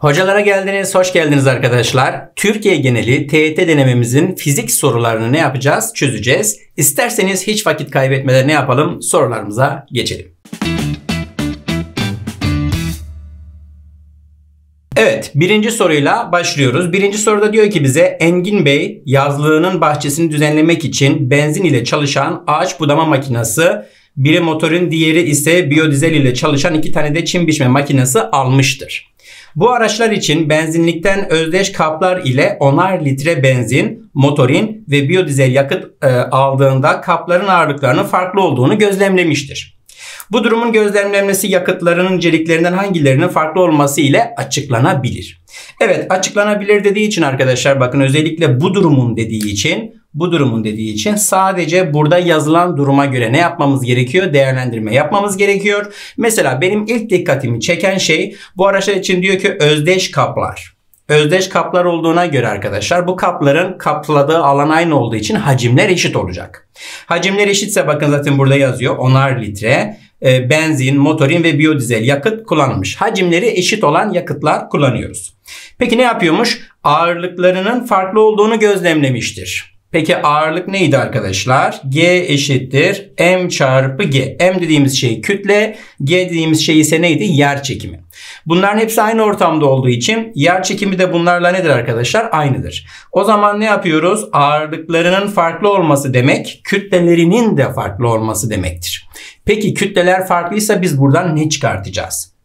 Hocalara geldiniz, hoş geldiniz arkadaşlar. Türkiye geneli TYT denememizin fizik sorularını ne yapacağız? Çözeceğiz. İsterseniz hiç vakit kaybetmeden ne yapalım? Sorularımıza geçelim. Evet, birinci soruyla başlıyoruz. Birinci soruda diyor ki bize Engin Bey yazlığının bahçesini düzenlemek için benzin ile çalışan ağaç budama makinesi, biri motorun diğeri ise biyodizel ile çalışan 2 tane de çim biçme makinesi almıştır. Bu araçlar için benzinlikten özdeş kaplar ile 10'ar litre benzin, motorin ve biyodizel yakıt aldığında kapların ağırlıklarının farklı olduğunu gözlemlemiştir. Bu durumun gözlemlenmesi yakıtlarının niceliklerinden hangilerinin farklı olması ile açıklanabilir. Evet, açıklanabilir dediği için arkadaşlar bakın özellikle bu durumun dediği için sadece burada yazılan duruma göre ne yapmamız gerekiyor? Değerlendirme yapmamız gerekiyor. Mesela benim ilk dikkatimi çeken şey bu araçlar için diyor ki özdeş kaplar. Özdeş kaplar olduğuna göre arkadaşlar bu kapların kapladığı alan aynı olduğu için hacimler eşit olacak. Hacimler eşitse bakın zaten burada yazıyor 10'ar litre benzin, motorin ve biyodizel yakıt kullanılmış. Hacimleri eşit olan yakıtlar kullanıyoruz. Peki ne yapıyormuş? Ağırlıklarının farklı olduğunu gözlemlemiştir. Peki ağırlık neydi arkadaşlar? G eşittir M çarpı G. M dediğimiz şey kütle, G dediğimiz şey ise neydi? Yer çekimi. Bunların hepsi aynı ortamda olduğu için yer çekimi de bunlarla nedir arkadaşlar? Aynıdır. O zaman ne yapıyoruz? Ağırlıklarının farklı olması demek, kütlelerinin de farklı olması demektir. Peki kütleler farklıysa biz buradan ne çıkartacağız?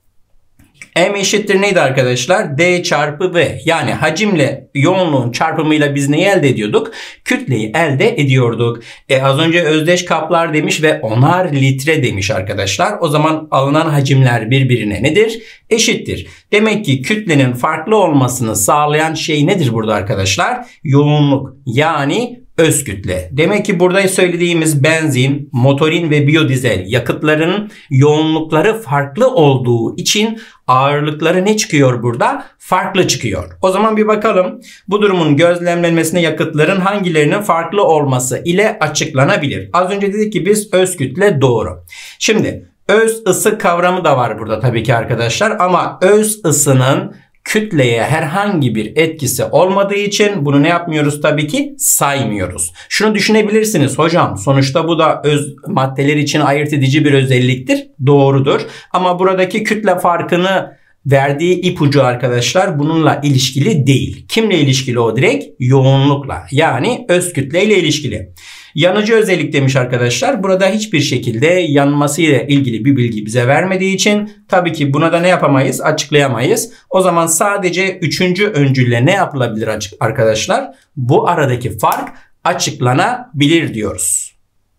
M eşittir neydi arkadaşlar? D çarpı V. Yani hacimle yoğunluğun çarpımıyla biz neyi elde ediyorduk? Kütleyi elde ediyorduk. Az önce özdeş kaplar demiş ve 10'ar litre demiş arkadaşlar. O zaman alınan hacimler birbirine nedir? Eşittir. Demek ki kütlenin farklı olmasını sağlayan şey nedir burada arkadaşlar? Yoğunluk. Yani öz kütle. Demek ki burada söylediğimiz benzin, motorin ve biyodizel yakıtların yoğunlukları farklı olduğu için ağırlıkları ne çıkıyor burada? Farklı çıkıyor. O zaman bir bakalım. Bu durumun gözlemlenmesine yakıtların hangilerinin farklı olması ile açıklanabilir. Az önce dedik ki biz öz kütle doğru. Şimdi öz ısı kavramı da var burada tabii ki arkadaşlar ama öz ısının kütleye herhangi bir etkisi olmadığı için bunu ne yapmıyoruz tabii ki? Saymıyoruz. Şunu düşünebilirsiniz hocam sonuçta bu da öz maddeler için ayırt edici bir özelliktir. Doğrudur. Ama buradaki kütle farkını verdiği ipucu arkadaşlar bununla ilişkili değil. Kimle ilişkili o direkt? Yoğunlukla. Yani öz kütleyle ilişkili. Yanıcı özellik demiş arkadaşlar. Burada hiçbir şekilde yanmasıyla ilgili bir bilgi bize vermediği için tabii ki buna da ne yapamayız? Açıklayamayız. O zaman sadece 3. öncülle ne yapılabilir arkadaşlar? Bu aradaki fark açıklanabilir diyoruz.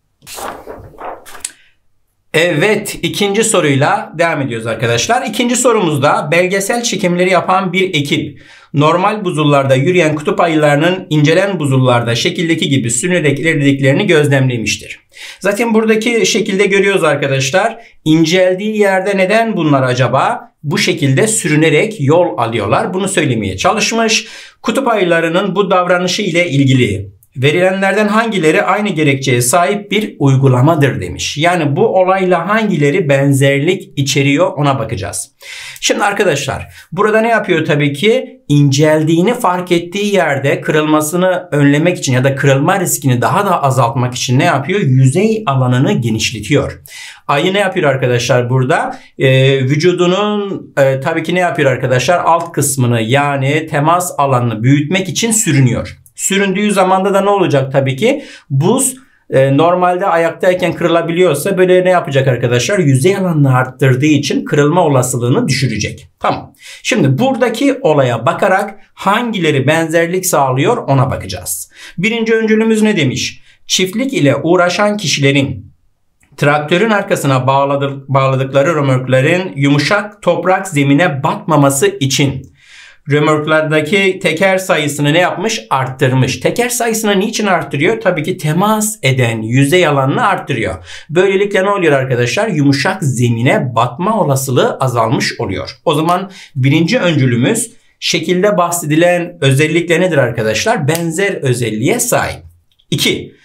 Evet, ikinci soruyla devam ediyoruz arkadaşlar. İkinci sorumuzda belgesel çekimleri yapan bir ekip normal buzullarda yürüyen kutup ayılarının incelen buzullarda şekildeki gibi sürünerek ilerlediklerini gözlemlemiştir. Zaten buradaki şekilde görüyoruz arkadaşlar. İnceldiği yerde neden bunlar acaba bu şekilde sürünerek yol alıyorlar? Bunu söylemeye çalışmış. Kutup ayılarının bu davranışı ile ilgili verilenlerden hangileri aynı gerekçeye sahip bir uygulamadır demiş. Yani bu olayla hangileri benzerlik içeriyor ona bakacağız. Şimdi arkadaşlar burada ne yapıyor tabii ki? İnceldiğini fark ettiği yerde kırılmasını önlemek için ya da kırılma riskini daha da azaltmak için ne yapıyor? Yüzey alanını genişletiyor. Ayı ne yapıyor arkadaşlar burada? Vücudunun tabii ki ne yapıyor arkadaşlar? Alt kısmını yani temas alanını büyütmek için sürünüyor. Süründüğü zamanda da ne olacak tabii ki? Buz normalde ayaktayken kırılabiliyorsa böyle ne yapacak arkadaşlar? Yüzey alanını arttırdığı için kırılma olasılığını düşürecek. Tamam. Şimdi buradaki olaya bakarak hangileri benzerlik sağlıyor ona bakacağız. Birinci öncülümüz ne demiş? Çiftlik ile uğraşan kişilerin traktörün arkasına bağladıkları römorkların yumuşak toprak zemine batmaması için römorklardaki teker sayısını ne yapmış? Arttırmış. Teker sayısını niçin arttırıyor? Tabii ki temas eden yüzey alanını arttırıyor. Böylelikle ne oluyor arkadaşlar? Yumuşak zemine batma olasılığı azalmış oluyor. O zaman birinci öncülümüz şekilde bahsedilen özellikle nedir arkadaşlar? Benzer özelliğe sahip. 2.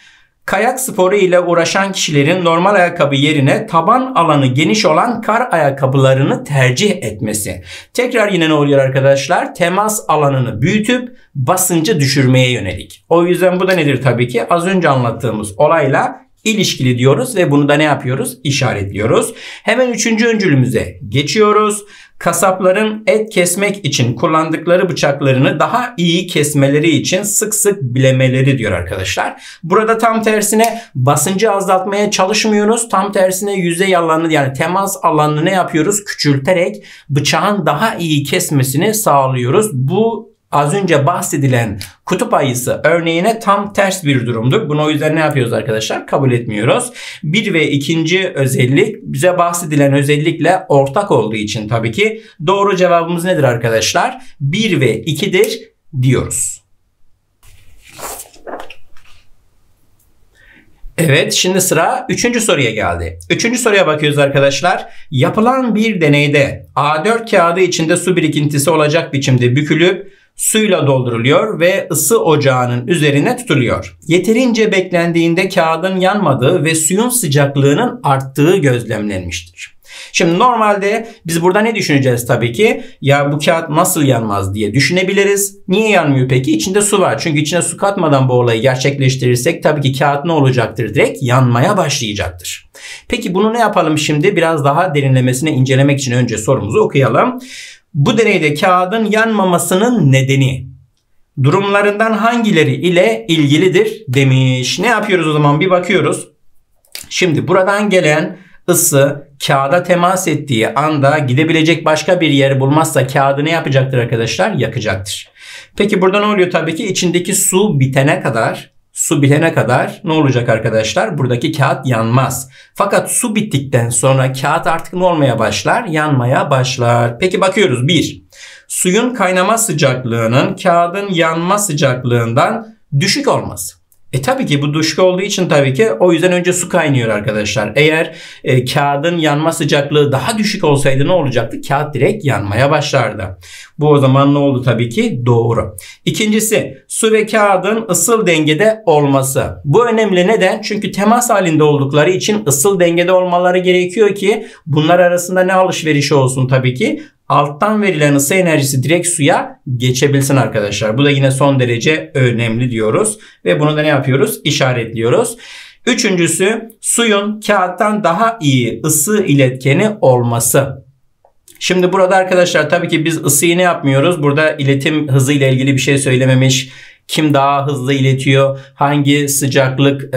Kayak sporu ile uğraşan kişilerin normal ayakkabı yerine taban alanı geniş olan kar ayakkabılarını tercih etmesi. Tekrar yine ne oluyor arkadaşlar? Temas alanını büyütüp basıncı düşürmeye yönelik. O yüzden bu da nedir tabii ki? Az önce anlattığımız olayla ilişkili diyoruz ve bunu da ne yapıyoruz? İşaretliyoruz. Hemen 3. öncülümüze geçiyoruz. Kasapların et kesmek için kullandıkları bıçaklarını daha iyi kesmeleri için sık sık bilemeleri diyor arkadaşlar. Burada tam tersine basıncı azaltmaya çalışmıyoruz. Tam tersine yüzey alanını, yani temas alanını ne yapıyoruz? Küçülterek bıçağın daha iyi kesmesini sağlıyoruz. Bu az önce bahsedilen kutup ayısı örneğine tam ters bir durumdur. Bunu o yüzden ne yapıyoruz arkadaşlar? Kabul etmiyoruz. 1 ve 2. özellik bize bahsedilen özellikle ortak olduğu için tabii ki doğru cevabımız nedir arkadaşlar? 1 ve 2'dir diyoruz. Evet, şimdi sıra 3. soruya geldi. 3. soruya bakıyoruz arkadaşlar. Yapılan bir deneyde A4 kağıdı içinde su birikintisi olacak biçimde bükülüp suyla dolduruluyor ve ısı ocağının üzerine tutuluyor. Yeterince beklendiğinde kağıdın yanmadığı ve suyun sıcaklığının arttığı gözlemlenmiştir. Şimdi normalde biz burada ne düşüneceğiz tabii ki? Ya bu kağıt nasıl yanmaz diye düşünebiliriz. Niye yanmıyor peki? İçinde su var. Çünkü içine su katmadan bu olayı gerçekleştirirsek tabii ki kağıt ne olacaktır? Direkt yanmaya başlayacaktır. Peki bunu ne yapalım şimdi? Biraz daha derinlemesine incelemek için önce sorumuzu okuyalım. Bu deneyde kağıdın yanmamasının nedeni durumlarından hangileri ile ilgilidir demiş. Ne yapıyoruz o zaman? Bir bakıyoruz. Şimdi buradan gelen ısı kağıda temas ettiği anda gidebilecek başka bir yer bulmazsa kağıdı ne yapacaktır arkadaşlar? Yakacaktır. Peki burada ne oluyor? Tabii ki içindeki su bitene kadar ne olacak arkadaşlar? Buradaki kağıt yanmaz. Fakat su bittikten sonra kağıt artık ne olmaya başlar? Yanmaya başlar. Peki bakıyoruz. 1. Suyun kaynama sıcaklığının kağıdın yanma sıcaklığından düşük olması. Tabii ki bu düşük olduğu için tabii ki o yüzden önce su kaynıyor arkadaşlar. Eğer kağıdın yanma sıcaklığı daha düşük olsaydı ne olacaktı? Kağıt direkt yanmaya başlardı. Bu o zaman ne oldu tabii ki? Doğru. İkincisi, su ve kağıdın ısıl dengede olması. Bu önemli. Neden? Çünkü temas halinde oldukları için ısıl dengede olmaları gerekiyor ki bunlar arasında ne alışverişi olsun tabii ki? Alttan verilen ısı enerjisi direkt suya geçebilsin arkadaşlar. Bu da yine son derece önemli diyoruz. Ve bunu da ne yapıyoruz? İşaretliyoruz. Üçüncüsü, suyun kağıttan daha iyi ısı iletkeni olması. Şimdi burada arkadaşlar tabii ki biz ısıyı ne yapmıyoruz? Burada iletim hızı ile ilgili bir şey söylememiş. Kim daha hızlı iletiyor, hangi sıcaklık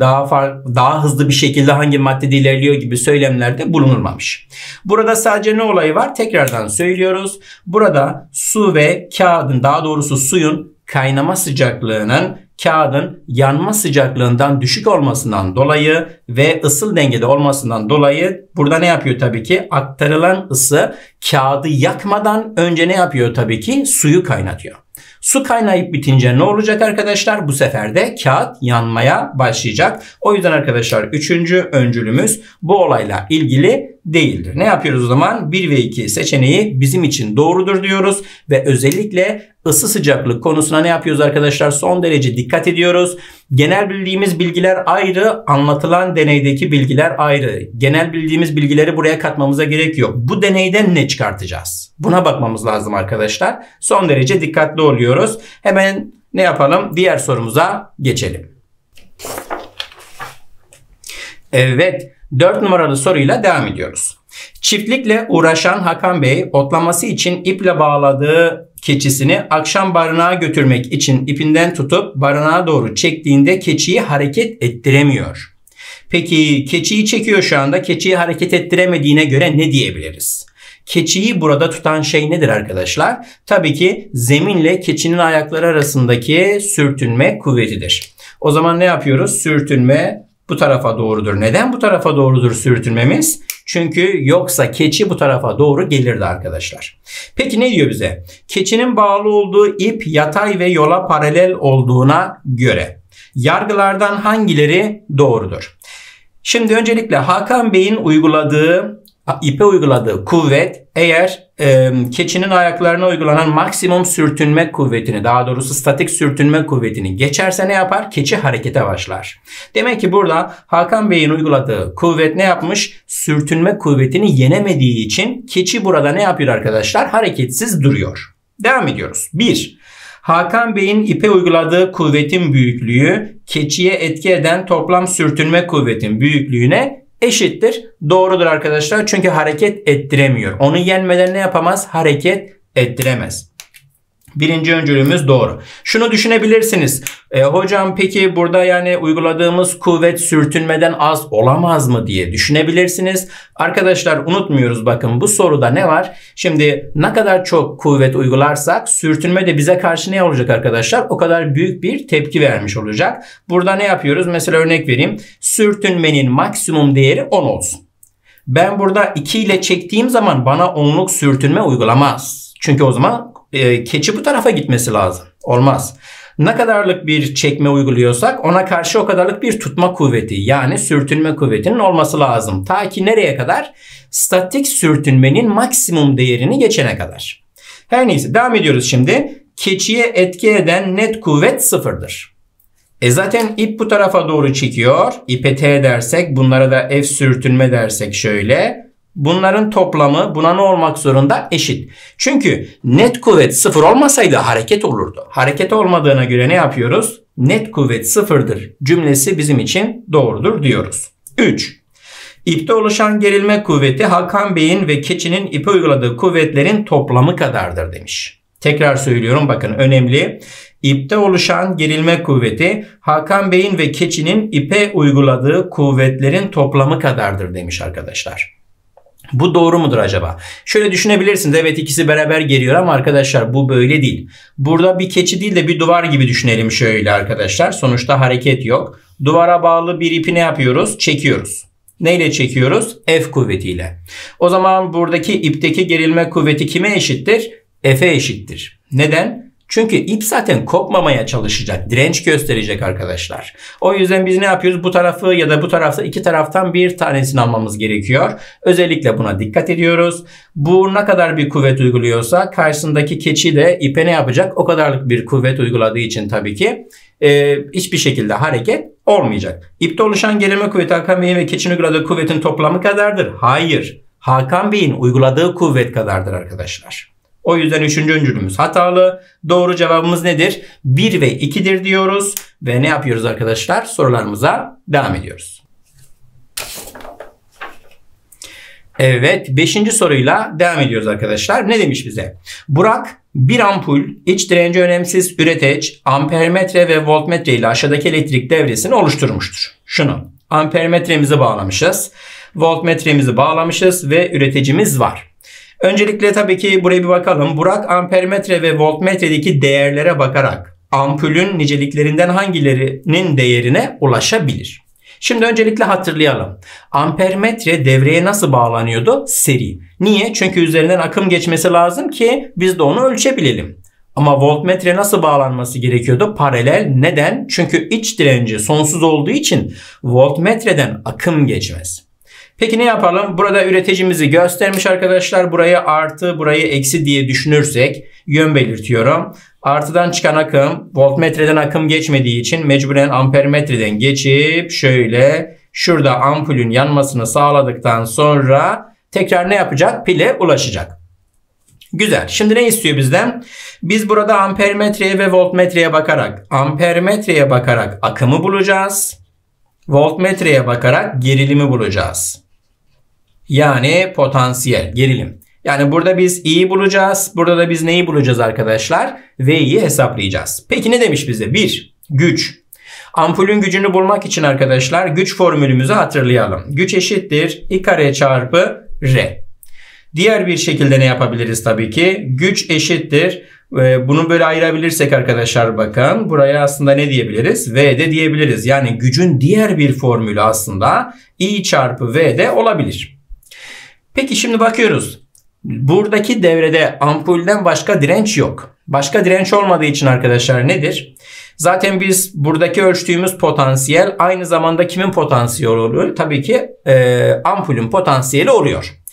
daha hızlı bir şekilde hangi maddede ilerliyor gibi söylemlerde bulunulmamış. Burada sadece ne olayı var? Tekrardan söylüyoruz. Burada su ve kağıdın, daha doğrusu suyun kaynama sıcaklığının kağıdın yanma sıcaklığından düşük olmasından dolayı ve ısıl dengede olmasından dolayı burada ne yapıyor tabii ki? Aktarılan ısı kağıdı yakmadan önce ne yapıyor tabii ki? Suyu kaynatıyor. Su kaynayıp bitince ne olacak arkadaşlar? Bu sefer de kağıt yanmaya başlayacak. O yüzden arkadaşlar 3. öncülümüz bu olayla ilgili değildir. Ne yapıyoruz o zaman? 1 ve 2 seçeneği bizim için doğrudur diyoruz ve özellikle ısı sıcaklık konusuna ne yapıyoruz arkadaşlar? Son derece dikkat ediyoruz. Genel bildiğimiz bilgiler ayrı, anlatılan deneydeki bilgiler ayrı. Genel bildiğimiz bilgileri buraya katmamıza gerek yok. Bu deneyden ne çıkartacağız? Buna bakmamız lazım arkadaşlar. Son derece dikkatli oluyoruz. Hemen ne yapalım? Diğer sorumuza geçelim. Evet, 4 numaralı soruyla devam ediyoruz. Çiftlikle uğraşan Hakan Bey otlaması için iple bağladığı keçisini akşam barınağa götürmek için ipinden tutup barınağa doğru çektiğinde keçiyi hareket ettiremiyor. Peki keçiyi çekiyor şu anda. Keçiyi hareket ettiremediğine göre ne diyebiliriz? Keçiyi burada tutan şey nedir arkadaşlar? Tabii ki zeminle keçinin ayakları arasındaki sürtünme kuvvetidir. O zaman ne yapıyoruz? Sürtünme bu tarafa doğrudur. Neden bu tarafa doğrudur sürtünmemiz? Çünkü yoksa keçi bu tarafa doğru gelirdi arkadaşlar. Peki ne diyor bize? Keçinin bağlı olduğu ip yatay ve yola paralel olduğuna göre yargılardan hangileri doğrudur? Şimdi öncelikle Hakan Bey'in uyguladığı ipe uyguladığı kuvvet eğer keçinin ayaklarına uygulanan maksimum sürtünme kuvvetini, daha doğrusu statik sürtünme kuvvetini geçerse ne yapar? Keçi harekete başlar. Demek ki burada Hakan Bey'in uyguladığı kuvvet ne yapmış? Sürtünme kuvvetini yenemediği için keçi burada ne yapıyor arkadaşlar? Hareketsiz duruyor. Devam ediyoruz. 1. Hakan Bey'in ipe uyguladığı kuvvetin büyüklüğü keçiye etki eden toplam sürtünme kuvvetin büyüklüğüne eşittir. Doğrudur arkadaşlar. Çünkü hareket ettiremiyor. Onu yenmeden ne yapamaz? Hareket ettiremez. Birinci öncülümüz doğru. Şunu düşünebilirsiniz. Hocam peki burada yani uyguladığımız kuvvet sürtünmeden az olamaz mı diye düşünebilirsiniz. Arkadaşlar unutmuyoruz, bakın bu soruda ne var? Şimdi ne kadar çok kuvvet uygularsak sürtünme de bize karşı ne olacak arkadaşlar? O kadar büyük bir tepki vermiş olacak. Burada ne yapıyoruz? Mesela örnek vereyim. Sürtünmenin maksimum değeri 10 olsun. Ben burada 2 ile çektiğim zaman bana 10'luk sürtünme uygulamaz. Çünkü o zaman keçi bu tarafa gitmesi lazım. Olmaz. Ne kadarlık bir çekme uyguluyorsak ona karşı o kadarlık bir tutma kuvveti, yani sürtünme kuvvetinin olması lazım. Ta ki nereye kadar? Statik sürtünmenin maksimum değerini geçene kadar. Her neyse devam ediyoruz şimdi. Keçiye etki eden net kuvvet sıfırdır. Zaten ip bu tarafa doğru çekiyor. İpe T dersek, bunlara da F sürtünme dersek şöyle. Bunların toplamı buna ne olmak zorunda? Eşit. Çünkü net kuvvet sıfır olmasaydı hareket olurdu. Hareket olmadığına göre ne yapıyoruz? Net kuvvet sıfırdır cümlesi bizim için doğrudur diyoruz. 3. İpte oluşan gerilme kuvveti Hakan Bey'in ve keçinin ipe uyguladığı kuvvetlerin toplamı kadardır demiş. Tekrar söylüyorum, bakın önemli. İpte oluşan gerilme kuvveti Hakan Bey'in ve keçinin ipe uyguladığı kuvvetlerin toplamı kadardır demiş arkadaşlar. Bu doğru mudur acaba? Şöyle düşünebilirsiniz. Evet, ikisi beraber geliyor ama arkadaşlar bu böyle değil. Burada bir keçi değil de bir duvar gibi düşünelim şöyle arkadaşlar. Sonuçta hareket yok. Duvara bağlı bir ipi ne yapıyoruz? Çekiyoruz. Neyle çekiyoruz? F kuvvetiyle. O zaman buradaki ipteki gerilme kuvveti kime eşittir? F'e eşittir. Neden? Çünkü ip zaten kopmamaya çalışacak. Direnç gösterecek arkadaşlar. O yüzden biz ne yapıyoruz? Bu tarafı ya da bu tarafta, iki taraftan bir tanesini almamız gerekiyor. Özellikle buna dikkat ediyoruz. Bu ne kadar bir kuvvet uyguluyorsa karşısındaki keçi de ipe ne yapacak? O kadarlık bir kuvvet uyguladığı için tabii ki hiçbir şekilde hareket olmayacak. İpte oluşan gerilme kuvveti Hakan Bey'in ve keçinin uyguladığı kuvvetin toplamı kadardır. Hayır. Hakan Bey'in uyguladığı kuvvet kadardır arkadaşlar. O yüzden 3. öncülümüz hatalı. Doğru cevabımız nedir? 1 ve 2'dir diyoruz. Ve ne yapıyoruz arkadaşlar? Sorularımıza devam ediyoruz. Evet, 5. soruyla devam ediyoruz arkadaşlar. Ne demiş bize? Burak bir ampul, iç direnci önemsiz üreteç, ampermetre ve voltmetre ile aşağıdaki elektrik devresini oluşturmuştur. Şunu, ampermetremizi bağlamışız, voltmetremizi bağlamışız ve üreticimiz var. Öncelikle tabii ki buraya bir bakalım. Burak ampermetre ve voltmetredeki değerlere bakarak ampulün niceliklerinden hangilerinin değerine ulaşabilir? Şimdi öncelikle hatırlayalım. Ampermetre devreye nasıl bağlanıyordu? Seri. Niye? Çünkü üzerinden akım geçmesi lazım ki biz de onu ölçebilelim. Ama voltmetre nasıl bağlanması gerekiyordu? Paralel. Neden? Çünkü iç direnci sonsuz olduğu için voltmetreden akım geçmez. Peki ne yapalım? Burada üreticimizi göstermiş arkadaşlar. Burayı artı, burayı eksi diye düşünürsek yön belirtiyorum. Artıdan çıkan akım voltmetreden akım geçmediği için mecburen ampermetreden geçip şöyle şurada ampulün yanmasını sağladıktan sonra tekrar ne yapacak? Pile ulaşacak. Güzel. Şimdi ne istiyor bizden? Biz burada ampermetreye ve voltmetreye bakarak, ampermetreye bakarak akımı bulacağız. Voltmetreye bakarak gerilimi bulacağız. Yani potansiyel, gerilim. Yani burada biz I'yi bulacağız. Burada da biz neyi bulacağız arkadaşlar? V'yi hesaplayacağız. Peki ne demiş bize? 1. Güç. Ampulün gücünü bulmak için arkadaşlar güç formülümüzü hatırlayalım. Güç eşittir I kare çarpı R. Diğer bir şekilde ne yapabiliriz tabii ki? Güç eşittir. Bunu böyle ayırabilirsek arkadaşlar bakın. Buraya aslında ne diyebiliriz? V de diyebiliriz. Yani gücün diğer bir formülü aslında I çarpı V de olabilir. Peki şimdi bakıyoruz. Buradaki devrede ampulden başka direnç yok. Başka direnç olmadığı için arkadaşlar nedir? Zaten biz buradaki ölçtüğümüz potansiyel aynı zamanda kimin potansiyeli oluyor? Tabii ki ampulün potansiyeli oluyor.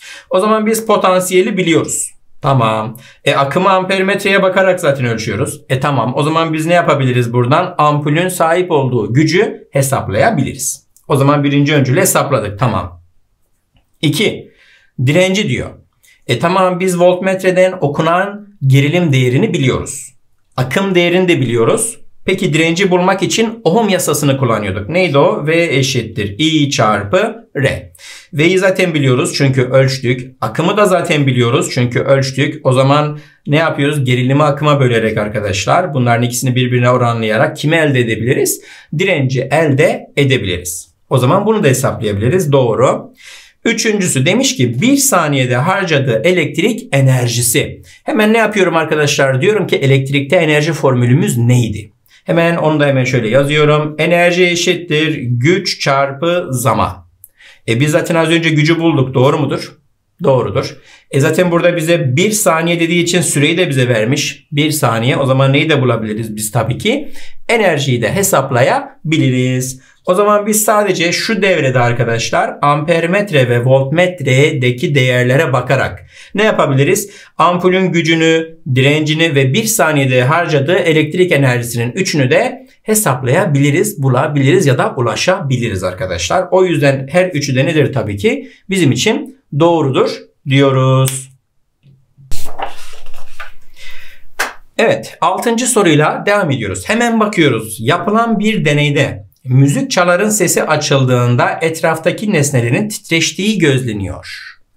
O zaman biz potansiyeli biliyoruz. Tamam. Akımı ampermetreye bakarak zaten ölçüyoruz. Tamam. O zaman biz ne yapabiliriz buradan? Ampulün sahip olduğu gücü hesaplayabiliriz. O zaman birinci öncülü hesapladık. Tamam. 2. Direnci diyor. Tamam, biz voltmetreden okunan gerilim değerini biliyoruz. Akım değerini de biliyoruz. Peki direnci bulmak için Ohm yasasını kullanıyorduk. Neydi o? V eşittir I çarpı R. V'yi zaten biliyoruz çünkü ölçtük. Akımı da zaten biliyoruz çünkü ölçtük. O zaman ne yapıyoruz? Gerilimi akıma bölerek arkadaşlar, bunların ikisini birbirine oranlayarak kimi elde edebiliriz? Direnci elde edebiliriz. O zaman bunu da hesaplayabiliriz. Doğru. Üçüncüsü demiş ki 1 saniyede harcadığı elektrik enerjisi. Hemen ne yapıyorum arkadaşlar? Diyorum ki elektrikte enerji formülümüz neydi? Hemen onu da hemen şöyle yazıyorum. Enerji eşittir güç çarpı zaman. Biz zaten az önce gücü bulduk. Doğru mudur? Doğrudur. Zaten burada bize 1 saniye dediği için süreyi de bize vermiş. 1 saniye. O zaman neyi de bulabiliriz biz tabii ki? Enerjiyi de hesaplayabiliriz. O zaman biz sadece şu devrede arkadaşlar ampermetre ve voltmetredeki değerlere bakarak ne yapabiliriz? Ampulün gücünü, direncini ve 1 saniyede harcadığı elektrik enerjisinin üçünü de hesaplayabiliriz, bulabiliriz ya da ulaşabiliriz arkadaşlar. O yüzden her üçü de nedir tabii ki? Bizim için doğrudur diyoruz. Evet, 6. soruyla devam ediyoruz. Hemen bakıyoruz. Yapılan bir deneyde müzik çaların sesi açıldığında etraftaki nesnelerin titreştiği gözleniyor.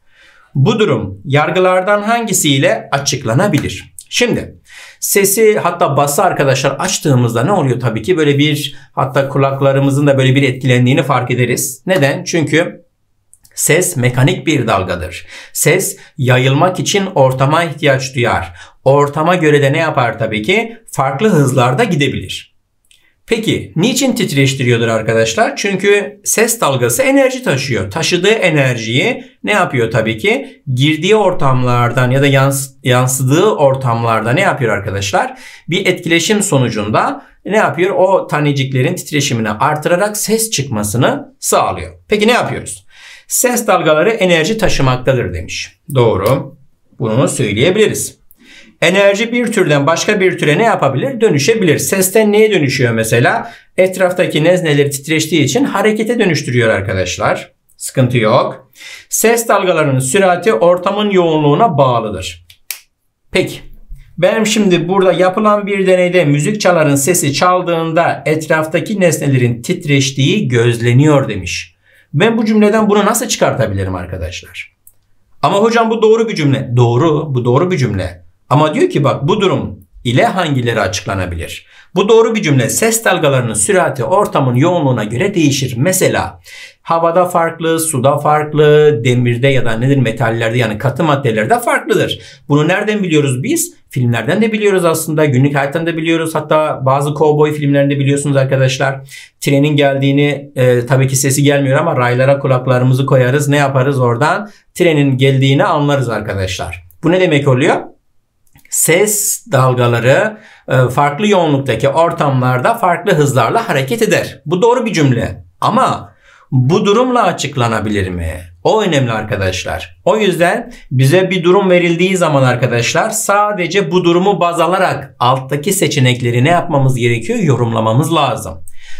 Bu durum yargılardan hangisiyle açıklanabilir? Şimdi sesi, hatta bası arkadaşlar açtığımızda ne oluyor tabii ki? Böyle bir, hatta kulaklarımızın da böyle bir etkilendiğini fark ederiz. Neden? Çünkü ses mekanik bir dalgadır. Ses yayılmak için ortama ihtiyaç duyar. Ortama göre de ne yapar tabii ki? Farklı hızlarda gidebilir. Peki niçin titreştiriyordur arkadaşlar? Çünkü ses dalgası enerji taşıyor. Taşıdığı enerjiyi ne yapıyor tabii ki? Girdiği ortamlardan ya da yansıdığı ortamlarda ne yapıyor arkadaşlar? Bir etkileşim sonucunda ne yapıyor? O taneciklerin titreşimini artırarak ses çıkmasını sağlıyor. Peki ne yapıyoruz? Ses dalgaları enerji taşımaktadır demiş. Doğru. Bunu söyleyebiliriz. Enerji bir türden başka bir türe ne yapabilir? Dönüşebilir. Sesten neye dönüşüyor mesela? Etraftaki nesneleri titreştiği için harekete dönüştürüyor arkadaşlar. Sıkıntı yok. Ses dalgalarının sürati ortamın yoğunluğuna bağlıdır. Peki. Benim şimdi burada yapılan bir deneyde müzik çaların sesi çaldığında etraftaki nesnelerin titreştiği gözleniyor demiş. Ben bu cümleden bunu nasıl çıkartabilirim arkadaşlar? Ama hocam bu doğru bir cümle. Doğru, bu doğru bir cümle. Ama diyor ki bak, bu durum ile hangileri açıklanabilir? Bu doğru bir cümle. Ses dalgalarının sürati ortamın yoğunluğuna göre değişir. Mesela havada farklı, suda farklı, demirde ya da nedir metallerde, yani katı maddelerde farklıdır. Bunu nereden biliyoruz biz? Filmlerden de biliyoruz aslında. Günlük hayattan da biliyoruz. Hatta bazı kovboy filmlerinde biliyorsunuz arkadaşlar. Trenin geldiğini, tabii ki sesi gelmiyor ama raylara kulaklarımızı koyarız. Ne yaparız oradan? Trenin geldiğini anlarız arkadaşlar. Bu ne demek oluyor? Ses dalgaları farklı yoğunluktaki ortamlarda farklı hızlarla hareket eder. Bu doğru bir cümle. Ama bu durumla açıklanabilir mi? O önemli arkadaşlar. O yüzden bize bir durum verildiği zaman arkadaşlar sadece bu durumu baz alarak alttaki seçenekleri ne yapmamız gerekiyor? Yorumlamamız lazım.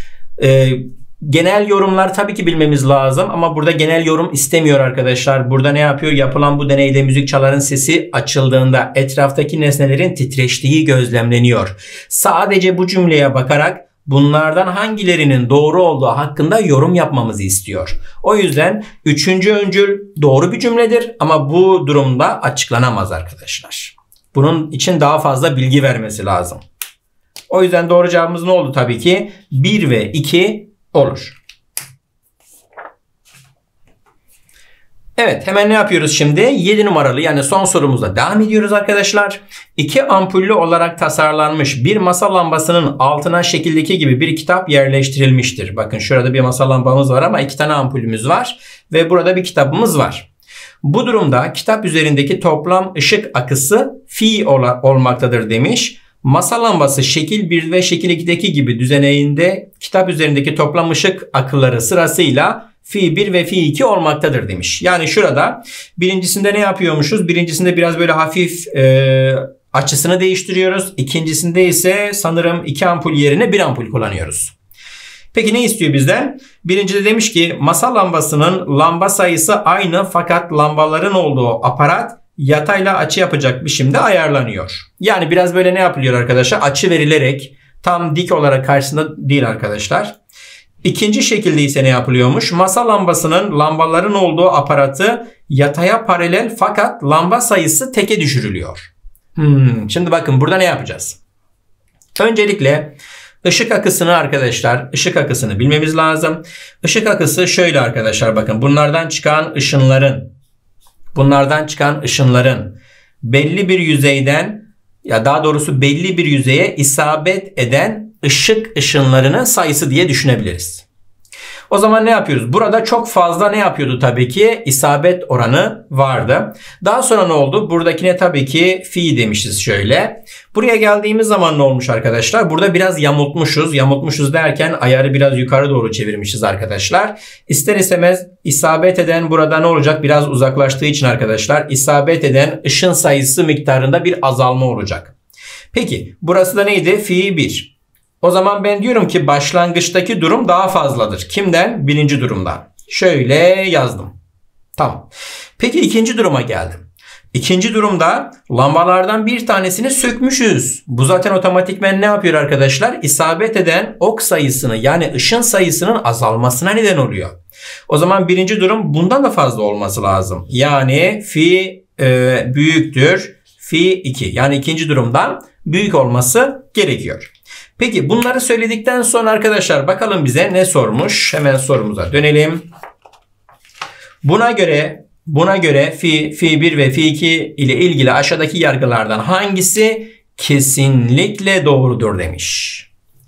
Genel yorumlar tabii ki bilmemiz lazım ama burada genel yorum istemiyor arkadaşlar. Burada ne yapıyor? Yapılan bu deneyde müzik çaların sesi açıldığında etraftaki nesnelerin titreştiği gözlemleniyor. Sadece bu cümleye bakarak bunlardan hangilerinin doğru olduğu hakkında yorum yapmamızı istiyor. O yüzden 3. öncül doğru bir cümledir ama bu durumda açıklanamaz arkadaşlar. Bunun için daha fazla bilgi vermesi lazım. O yüzden doğru cevabımız ne oldu tabii ki? 1 ve 2 olur. Evet, hemen ne yapıyoruz şimdi? 7 numaralı, yani son sorumuzla devam ediyoruz arkadaşlar. 2 ampullü olarak tasarlanmış bir masa lambasının altına şekildeki gibi bir kitap yerleştirilmiştir. Bakın şurada bir masa lambamız var ama 2 tane ampulümüz var ve burada bir kitabımız var. Bu durumda kitap üzerindeki toplam ışık akısı fi olmaktadır demiş. Masa lambası şekil 1 ve şekil 2'deki gibi düzeninde kitap üzerindeki toplam ışık akıları sırasıyla fi 1 ve fi 2 olmaktadır demiş. Yani şurada birincisinde ne yapıyormuşuz? Birincisinde biraz böyle hafif açısını değiştiriyoruz. İkincisinde ise sanırım 2 ampul yerine 1 ampul kullanıyoruz. Peki ne istiyor bizden? Birincide demiş ki masa lambasının lamba sayısı aynı fakat lambaların olduğu aparat yatayla açı yapacak biçimde ayarlanıyor. Yani biraz böyle ne yapılıyor arkadaşlar? Açı verilerek tam dik olarak karşısında değil arkadaşlar. İkinci şekilde ise ne yapılıyormuş? Masa lambasının lambaların olduğu aparatı yataya paralel fakat lamba sayısı teke düşürülüyor. Şimdi bakın burada ne yapacağız? Öncelikle ışık akısını arkadaşlar, ışık akısını bilmemiz lazım. Işık akısı şöyle arkadaşlar, bakın bunlardan çıkan ışınların belli bir yüzeyden, ya daha doğrusu belli bir yüzeye isabet eden ışık ışınlarının sayısı diye düşünebiliriz. O zaman ne yapıyoruz? Burada çok fazla ne yapıyordu tabii ki? İsabet oranı vardı. Daha sonra ne oldu? Buradakine tabii ki fi demişiz şöyle. Buraya geldiğimiz zaman ne olmuş arkadaşlar? Burada biraz yamultmuşuz. Yamultmuşuz derken ayarı biraz yukarı doğru çevirmişiz arkadaşlar. İster istemez isabet eden burada ne olacak? Biraz uzaklaştığı için arkadaşlar isabet eden ışın sayısı miktarında bir azalma olacak. Peki burası da neydi? Fi 1. O zaman ben diyorum ki başlangıçtaki durum daha fazladır. Kimden? Birinci durumdan. Şöyle yazdım. Tamam. Peki ikinci duruma geldim. İkinci durumda lambalardan bir tanesini sökmüşüz. Bu zaten otomatikmen ne yapıyor arkadaşlar? İsabet eden ok sayısını, yani ışın sayısının azalmasına neden oluyor. O zaman birinci durum bundan da fazla olması lazım. Yani fi büyüktür fi 2. Yani ikinci durumdan büyük olması gerekiyor. Peki bunları söyledikten sonra arkadaşlar bakalım bize ne sormuş? Hemen sorumuza dönelim. Buna göre fi 1 ve fi 2 ile ilgili aşağıdaki yargılardan hangisi kesinlikle doğrudur demiş.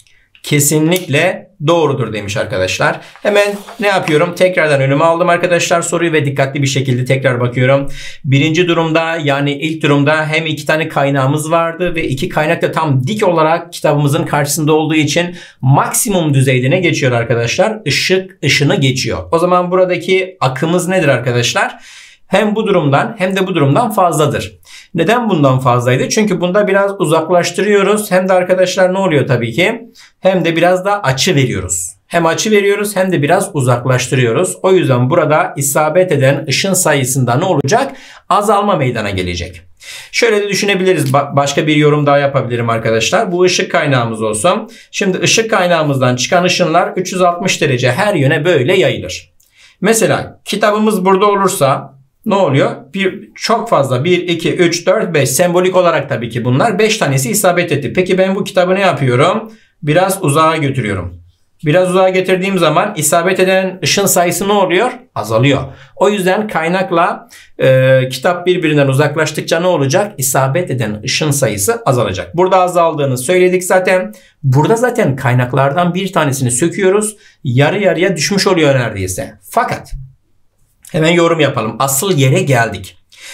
Kesinlikle doğrudur demiş arkadaşlar. Hemen ne yapıyorum? Tekrardan önüme aldım arkadaşlar soruyu ve dikkatli bir şekilde tekrar bakıyorum. Birinci durumda, yani ilk durumda hem iki tane kaynağımız vardı ve iki kaynak da tam dik olarak kitabımızın karşısında olduğu için maksimum düzeyde ne geçiyor arkadaşlar? Işını geçiyor. O zaman buradaki akımız nedir arkadaşlar? Hem bu durumdan hem de bu durumdan fazladır. Neden bundan fazlaydı? Çünkü bunda biraz uzaklaştırıyoruz. Hem de arkadaşlar ne oluyor tabii ki? Hem de biraz da açı veriyoruz. Hem açı veriyoruz hem de biraz uzaklaştırıyoruz. O yüzden burada isabet eden ışın sayısında ne olacak? Azalma meydana gelecek. Şöyle de düşünebiliriz. Başka bir yorum daha yapabilirim arkadaşlar. Bu ışık kaynağımız olsun. Şimdi ışık kaynağımızdan çıkan ışınlar 360 derece her yöne böyle yayılır. Mesela kitabımız burada olursa ne oluyor? Çok fazla 1, 2, 3, 4, 5 sembolik olarak tabii ki bunlar 5 tanesi isabet etti. Peki ben bu kitabı ne yapıyorum? Biraz uzağa götürüyorum. Biraz uzağa getirdiğim zaman isabet eden ışın sayısı ne oluyor? Azalıyor. O yüzden kaynakla kitap birbirinden uzaklaştıkça ne olacak? İsabet eden ışın sayısı azalacak. Burada azaldığını söyledik zaten. Burada zaten kaynaklardan bir tanesini söküyoruz. Yarı yarıya düşmüş oluyor neredeyse. Fakat hemen yorum yapalım. Asıl yere geldik.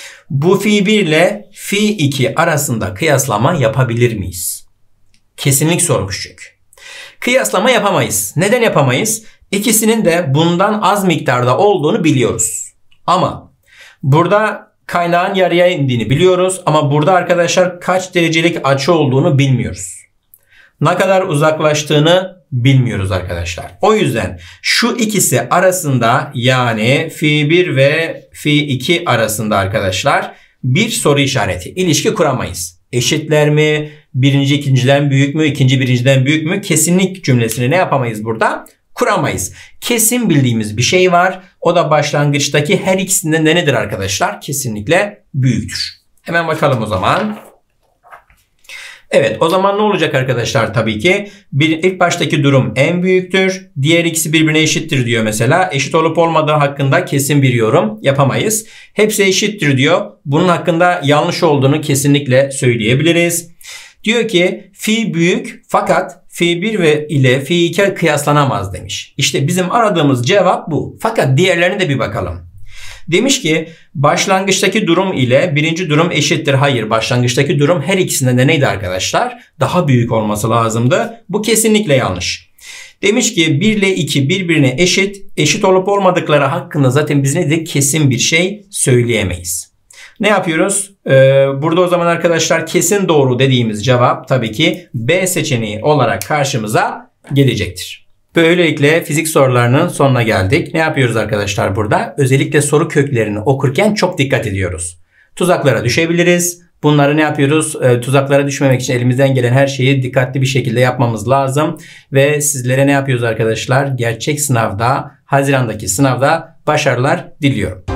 Bu fi 1 ile fi 2 arasında kıyaslama yapabilir miyiz? Kesinlik sormuş çünkü. Kıyaslama yapamayız. Neden yapamayız? İkisinin de bundan az miktarda olduğunu biliyoruz. Ama burada kaynağın yarıya indiğini biliyoruz. Ama burada arkadaşlar kaç derecelik açı olduğunu bilmiyoruz. Ne kadar uzaklaştığını bilmiyoruz arkadaşlar. O yüzden şu ikisi arasında, yani fi 1 ve fi 2 arasında arkadaşlar bir soru işareti, ilişki kuramayız. Eşitler mi? Birinci ikinciden büyük mü? İkinci birinciden büyük mü? Kesinlik cümlesini ne yapamayız burada? Kuramayız. Kesin bildiğimiz bir şey var. O da başlangıçtaki her ikisinden de nedir arkadaşlar? Kesinlikle büyüktür. Hemen bakalım o zaman. Evet, o zaman ne olacak arkadaşlar tabii ki? İlk baştaki durum en büyüktür. Diğer ikisi birbirine eşittir diyor mesela. Eşit olup olmadığı hakkında kesin bir yorum yapamayız. Hepsi eşittir diyor. Bunun hakkında yanlış olduğunu kesinlikle söyleyebiliriz. Diyor ki fi büyük fakat fi 1 ile fi 2 kıyaslanamaz demiş. İşte bizim aradığımız cevap bu. Fakat diğerlerine de bir bakalım. Demiş ki başlangıçtaki durum ile birinci durum eşittir. Hayır, başlangıçtaki durum her ikisinden de neydi arkadaşlar? Daha büyük olması lazımdı. Bu kesinlikle yanlış. Demiş ki 1 ile 2 birbirine eşit. Eşit olup olmadıkları hakkında zaten biz ne dedik? Kesin bir şey söyleyemeyiz. Ne yapıyoruz? Burada o zaman arkadaşlar kesin doğru dediğimiz cevap tabii ki B seçeneği olarak karşımıza gelecektir. Böylelikle fizik sorularının sonuna geldik. Ne yapıyoruz arkadaşlar burada? Özellikle soru köklerini okurken çok dikkat ediyoruz. Tuzaklara düşebiliriz. Bunları ne yapıyoruz? Tuzaklara düşmemek için elimizden gelen her şeyi dikkatli bir şekilde yapmamız lazım. Ve sizlere ne yapıyoruz arkadaşlar? Gerçek sınavda, Haziran'daki sınavda başarılar diliyorum.